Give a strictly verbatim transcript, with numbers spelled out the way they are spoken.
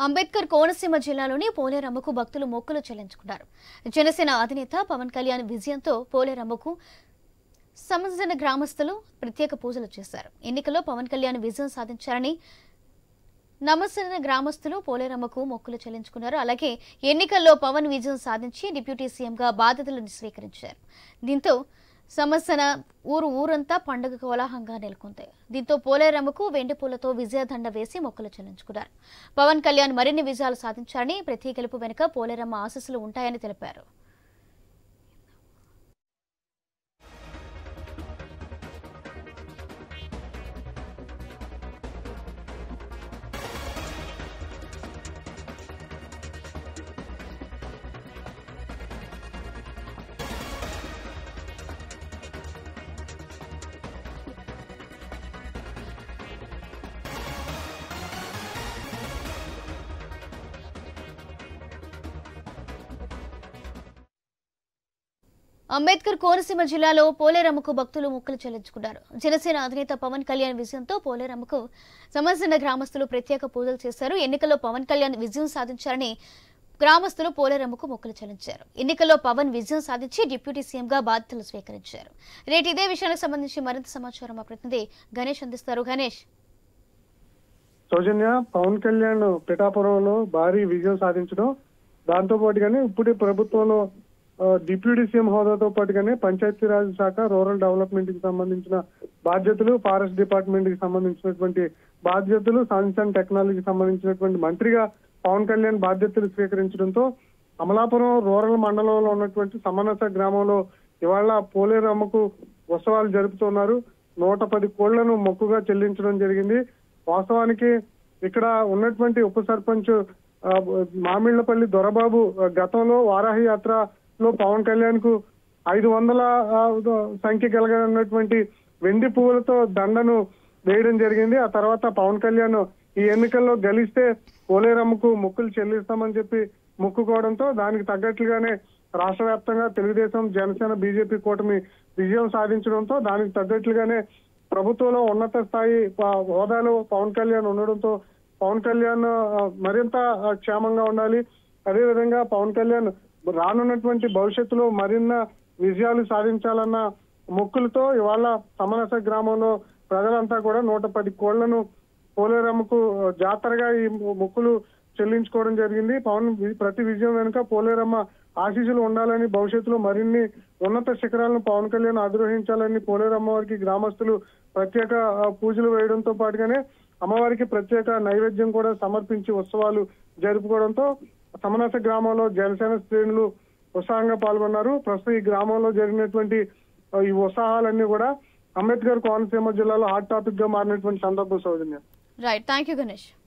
అంబేద్కర్ కోనసీమ జిల్లాలోని పోలేరమ్మకు భక్తులు మొక్కులు చెల్లించుకున్నారు. జనసేన అధినేత పవన్ కళ్యాణ్ విజయంతో పోలేరమ్మకు సంబంధించిన గ్రామస్తులు ప్రత్యేక పూజలు చేశారు. ఎన్నికల్లో పవన్ కళ్యాణ్ విజయం సాధించారని నమస్కరణ గ్రామస్తులు పోలేరమ్మకు మొక్కులు చెల్లించుకున్నారు. అలాగే ఎన్నికల్లో పవన్ విజయం సాధించి డిప్యూటీ సీఎంగా బాధ్యతలను స్వీకరించారు. దీంతో సమస్యన ఊరు ఊరంతా పండుగ కోలాహలంగా నెలకొంది. దీంతో పోలేరమ్మకు వెండి పూలతో విజయదండ వేసి మొక్కులు చెల్లించుకున్నారు. పవన్ కళ్యాణ్ మరిన్ని విజయాలు సాధించారని, ప్రతి గెలుపు వెనుక పోలేరమ్మ ఆశీస్సులు ఉంటాయని తెలిపారు. అంబేద్కర్ కోనసీమ జిల్లాలో పోలేరమ్మకు భక్తులు మొక్కులు చెల్లించుకున్నారు. జనసేన అధినేత పవన్ కళ్యాణ్ విజయంతో పోలేరమ్మకు సంబంధించిన గ్రామస్తులు ప్రత్యేక పూజలు చేశారు. ఎన్నికల్లో పవన్ కళ్యాణ్ విజయం సాధించారని గ్రామస్తులు పోలేరమ్మకు మొక్కులు చెల్లించారు. ఎన్నికల్లో పవన్ విజయం సాధించి డిప్యూటీ సీఎంగా బాధ్యతలు స్వీకరించారు. రేటు ఇదే విషయానికి సంబంధించి మరింత సమాచారం మా ప్రతినిధి గణేష్ అందిస్తారు. గణేష్, సౌజన్య, పవన్ కళ్యాణ్ పిఠాపురంలో భారీ విజయం సాధించడం, దాంతో పాటుగానే ఇప్పుడు ప్రభుత్వంలో డిప్యూటీ సీఎం హోదాతో పాటుగానే పంచాయతీరాజ్ శాఖ, రూరల్ డెవలప్మెంట్ కి సంబంధించిన బాధ్యతలు, ఫారెస్ట్ డిపార్ట్మెంట్ కి సంబంధించినటువంటి బాధ్యతలు, సైన్స్ అండ్ టెక్నాలజీకి సంబంధించినటువంటి మంత్రిగా పవన్ కళ్యాణ్ బాధ్యతలు స్వీకరించడంతో అమలాపురం రూరల్ మండలంలో ఉన్నటువంటి సమనస గ్రామంలో ఇవాళ పోలేరమ్మకు ఉత్సవాలు జరుపుతున్నారు. నూట పది కోళ్లను మొక్కుగా చెల్లించడం జరిగింది. వాస్తవానికి ఇక్కడ ఉన్నటువంటి ఉప సర్పంచ్ మామిళ్లపల్లి దొరబాబు గతంలో వారాహి యాత్ర లో పవన్ కళ్యాణ్ కు ఐదు వందల సంఖ్య కలిగినటువంటి వెండి పువ్వులతో దండను వేయడం జరిగింది. ఆ తర్వాత పవన్ కళ్యాణ్ ఈ ఎన్నికల్లో గెలిస్తే పోలేరమ్మకు మొక్కులు చెల్లిస్తామని చెప్పి మొక్కుకోవడంతో దానికి తగ్గట్లుగానే రాష్ట్ర వ్యాప్తంగా తెలుగుదేశం, జనసేన, బీజేపీ కూటమి విజయం సాధించడంతో దానికి తగ్గట్లుగానే ప్రభుత్వంలో ఉన్నత స్థాయి హోదాలో పవన్ కళ్యాణ్ ఉండడంతో పవన్ కళ్యాణ్ మరింత క్షేమంగా ఉండాలి. అదేవిధంగా పవన్ కళ్యాణ్ రానున్నటువంటి భవిష్యత్తులో మరిన్న విజయాలు సాధించాలన్న మొక్కులతో ఇవాళ సమనస గ్రామంలో ప్రజలంతా కూడా నూట పది కోళ్లను పోలేరమ్మకు జాతరగా ఈ మొక్కులు చెల్లించుకోవడం జరిగింది. పవన్ ప్రతి విజయం వెనుక పోలేరమ్మ ఆశీస్సులు ఉండాలని, భవిష్యత్తులో మరిన్ని ఉన్నత శిఖరాలను పవన్ కళ్యాణ్ అధిరోహించాలని పోలేరమ్మ వారికి గ్రామస్తులు ప్రత్యేక పూజలు వేయడంతో పాటుగానే అమ్మవారికి ప్రత్యేక నైవేద్యం కూడా సమర్పించి ఉత్సవాలు జరుపుకోవడంతో సమనస గ్రామంలో జనసేన శ్రేణులు ఉత్సాహంగా పాల్గొన్నారు. ప్రస్తుతం ఈ గ్రామంలో జరిగినటువంటి ఈ ఉత్సాహాలన్నీ కూడా అంబేద్కర్ కోనసీమ జిల్లాలో హాట్ టాపిక్ గా మారినటువంటి సందర్భం. Soujanya, right, thank you Ganesh.